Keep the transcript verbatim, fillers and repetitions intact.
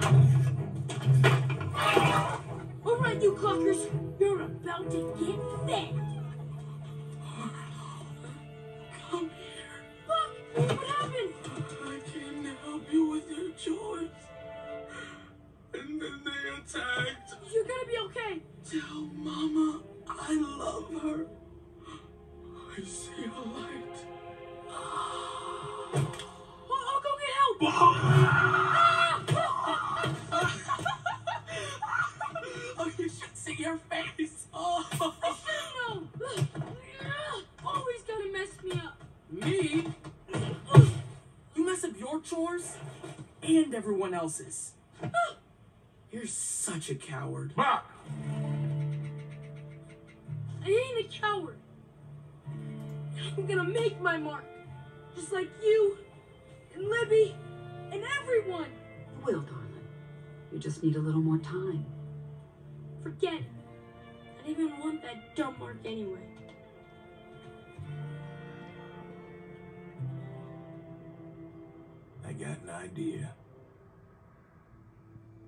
All right, you cluckers, you're about to get fed. Come here. Look, what happened? I came to help you with your chores. And then they attacked. You're gonna be okay. Tell Mama I love her. I see a light. I'll, I'll go get help. Oh, you should see your face. Oh. I should know. Always gotta mess me up. Me? You mess up your chores and everyone else's. You're such a coward. Mark! I ain't a coward. I'm gonna make my mark. Just like you, and Libby, and everyone. You will, darling. You just need a little more time. Forget it. I didn't even want that dumb mark anyway. I got an idea.